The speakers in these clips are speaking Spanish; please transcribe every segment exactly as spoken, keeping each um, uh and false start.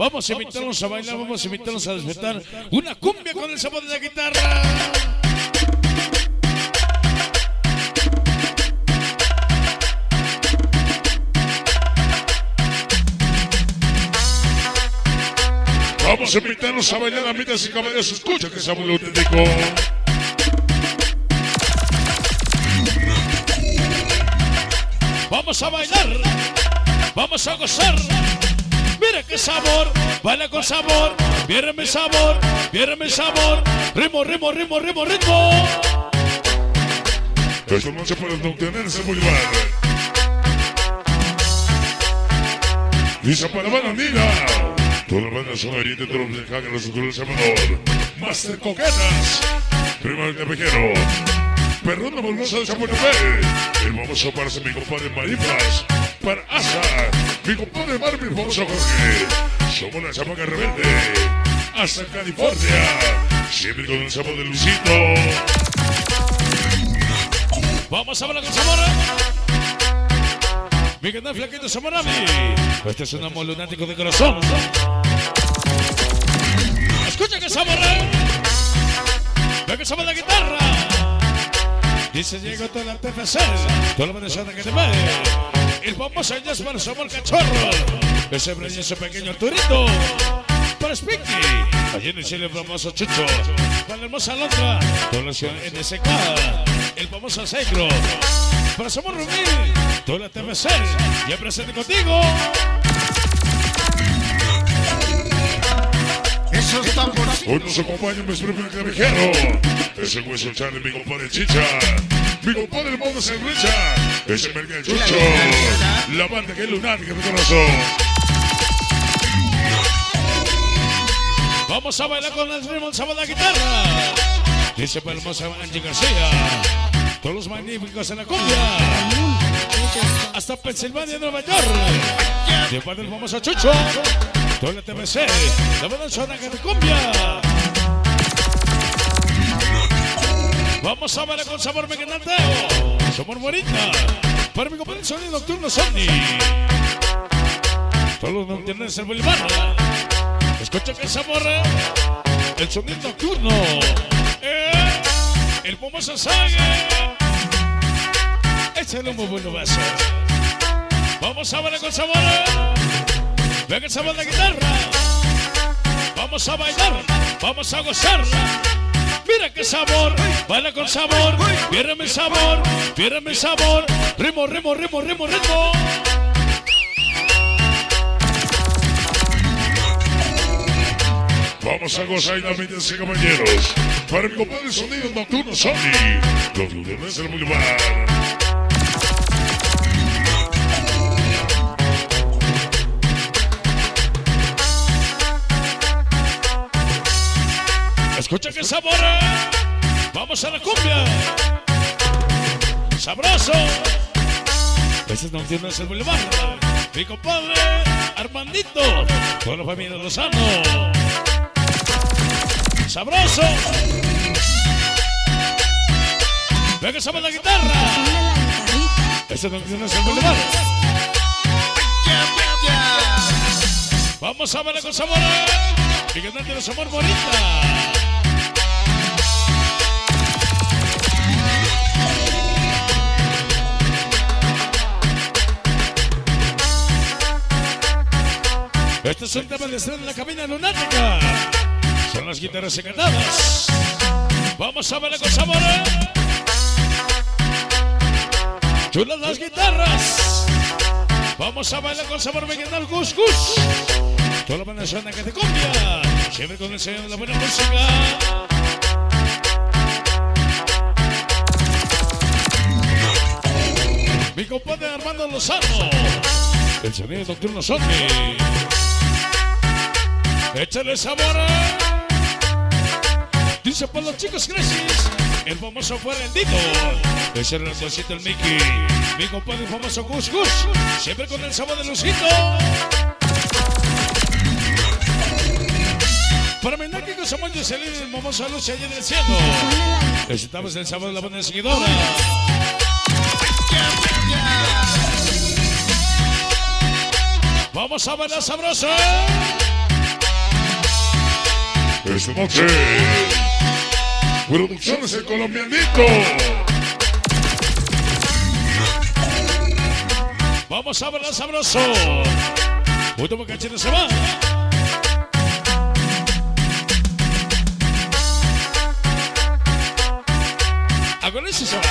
Vamos a invitarlos a bailar, vamos a invitarlos a despertar una cumbia con el sabor de la guitarra. Vamos a invitarlos a bailar, amigas y caballeros, escucha que sea muy auténtico. Vamos a bailar, vamos a gozar. Mira qué sabor, baila con sabor. Viéreme sabor, viéreme sabor. Ritmo, ritmo, ritmo, ritmo, ritmo. Esta noche para no tenerse muy mal. Lisa para Banandina. Todas las bandas son heridas, todos los dejan en los futuros Salvador. Master Coquetas. Primo de Pejero. Perdón, la bolsa de Chapultepec. El famoso para ser mi compadre Marifas. Para Asa, mi compadre Marvin, mi famoso Jorge. Somos la chamaca rebelde. Hasta California. Siempre con el sabor de Luisito. Vamos a hablar con Zamora. Mi canal flaquito Zamorami. Este es un amor lunático de corazón. Escucha que Zamora. Ve que sabe la guitarra. Dice llegó toda la T F C, toda la venezolana que te ve. El famoso Jasper somos el cachorro. Ese breño, ese pequeño Arturito. Para Spiky, allí en el cielo el famoso Chucho. Para la hermosa Londra, toda la ciudad N S K. El famoso Secro. Para Somos Rubí, toda la T F C. Ya presente contigo. Hoy nos acompaña mi propio clavijero. Ese hueso Charlie, mi compadre Chicha. Mi compadre el modo se Richa. Ese merca el Chucho. La banda que es lunática, mi corazón. Vamos a bailar con el ritmo, el sabor de la guitarra. Dice para el hermoso Angie García. Todos los magníficos en la cumbia. Hasta Pensilvania, Nueva York. De parte del famoso Chucho. Toda la T V C, la buena zona que te cumbia. Vamos a bailar con sabor mecananteo. Somos bonita. Para mi compadre el sonido nocturno Sony. Todos los nocturnos del Bolívar. Escucha que sabor. El sonido nocturno. Eh, el famoso Saga. Échale un muy buen beso. Vamos a bailar con sabor. Venga el sabor de la guitarra. Vamos a bailar, vamos a gozar. Mira qué sabor, baila con sabor. Viéreme el sabor, viéreme el sabor. Ritmo, ritmo, ritmo, ritmo, ritmo. Vamos a gozar, damas y caballeros. Para mi compadre el sonido nocturno Sony. Los lunes del Boulevard. Escucha que sabor. Vamos a la cumbia. Sabroso. Este es nocturno es el Boulevard. Mi compadre Armandito. Toda la familia Lozano. Sabroso. Venga, sabe la guitarra. Este es nocturno es el Boulevard. Vamos a bailar con sabor. Mi canal de los amor bonita. Este es un tema de estreno en la cabina lunática. Son las guitarras encantadas. Vamos a bailar con sabor. Chulas las guitarras. Vamos a bailar con sabor regional Gus Gus. Toda la banda suena que te cumbia. Siempre con el sello de la buena música. Mi compadre Armando Lozano. El sonido nocturno Sony. Échale sabor. Dice para los chicos Cresis. El famoso fue rendito. Ese es el ratoncito el Mickey. Mi compadre el famoso Gus Gus. Siempre con el sabor de Lucito. Para Menaki con Samuel de Celine, el famoso Lucha allá en el cielo. Necesitamos el sabor de la banda seguidora. Vamos a bailar sabroso. esta noche. Producciones El Colombianito. Vamos a bailar sabroso. Último cachito se va. Acuérdense se va.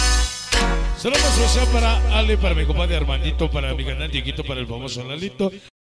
Saludos especial para Ale, para mi compadre Armandito, para mi canal Dieguito, para el famoso Lalito.